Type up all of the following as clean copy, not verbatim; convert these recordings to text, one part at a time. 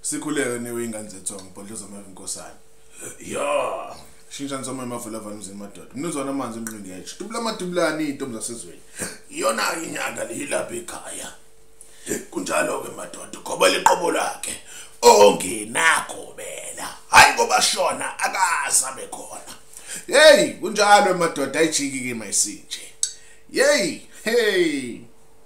Sikhuleke newe ingane zethu ngibhodloza amavinkosana. Ya, shintsha nsoma emavula vanumzini madoda. Mnuzwana amanzi emqingi yethu. Dubula madubulani intombi zasezweni. Iyona inyanga lilapha ekhaya. Kunjalo ke madoda ngoba liqobo lakhe ongenakobela. Hayi ngoba shona akasabe khona. Hey, kunjalo madoda ayijiki ke mayisinje. Hey.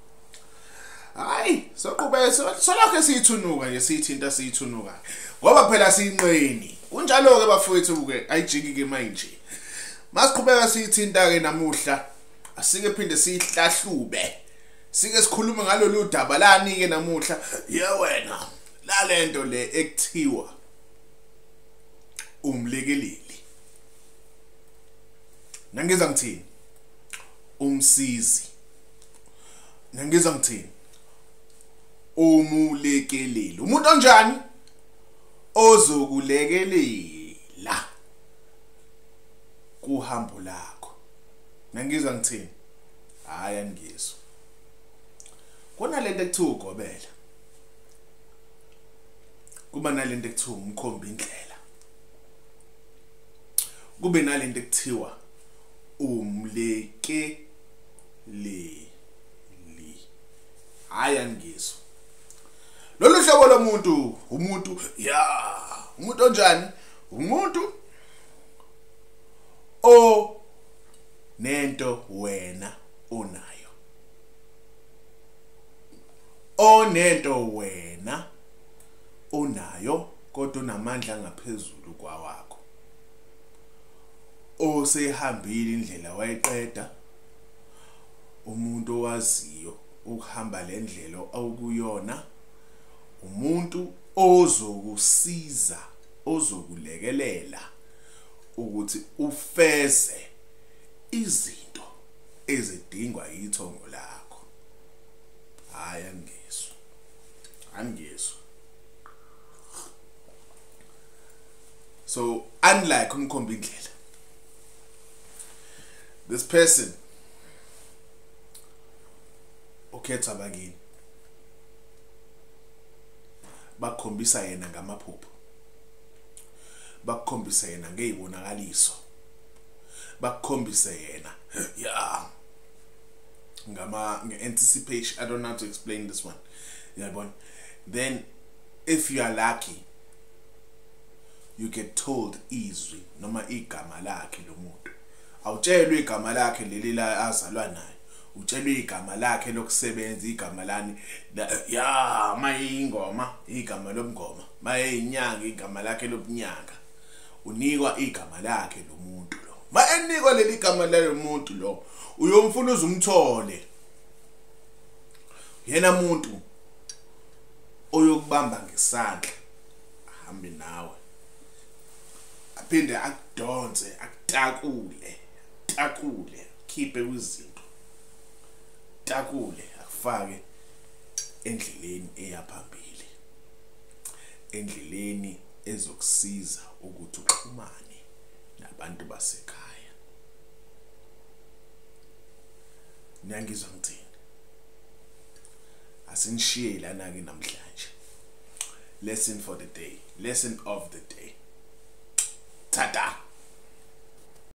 Hayi, soqhubeka solokho siyithunuka nje siyithinta siyithunuka. Ngoba phela siyinqeni. Kunjalo ke bafowethu ke ayijiki ke manje. Masiqhubeka siyithinta ke namuhla, asike phinde sihlahlube. Sike sikhulume ngalolu daba lani ke namuhla. Ye wena, la lento le ekuthiwa uMlekeleli. Nangiza ngithini? Umsizi. Nangiza ngithini? uMlekeleli. Umuntu onjani? Ozokulekelela kuhambo lakho. Nangiza ngithini? Hayi angizwa. Kunalento ekuthiwa ugobela. Kuba nalento ekuthiwa umkhomba indlela. Kube nalento ekuthiwa uMlekeleli. Hayi angizwa. Lolu hlobo lomuntu, umuntu onjani? Umuntu nento wena onayo. Onento wena onayo kodwa unamandla ngaphezulu kwawakho. Osehambile indlela wayiqeda. Umuntu owaziyo ukuhamba lendlela awukuyona. Umuntu ozokusiza, ozokulekelela ukuthi ufeze izinto ezidingwa yithongo lakho. Hayi angizwa. So unlike umkhomba indlela, this person ukhetha bakini bakhombisa yena ngamaphupho, bakhombisa yena ngezibonakaliso, bakhombisa yena nge-anticipation. I don't know how to explain this one. Then if you are lucky, you get told izwi noma igama lakhe lomuntu. Awutshelwe igama lakhe leli la azalwa nayo. Utshelwe igama lakhe lokusebenza, igama lani mayingoma, igama lomngoma, mayinyanga, igama lakhe lobunyanga. Unikwa igama lakhe lomuntu lo. Enikwa leli igama lomuntu lo, uyomfuna uzumthole. Yena umuntu oyokubamba ngesandla, ahambe nawe. Aphinde akudonse, akutakule, khiphe kwizinto. Takule akufake endleleni eyaphambili, endleleni ezokusiza ukuthi uxhumane nabantu basekhaya. Niyangizwa ngithini? Asinishiye lana ke namhlanje. Lesson for the day, lesson of the day. Tada.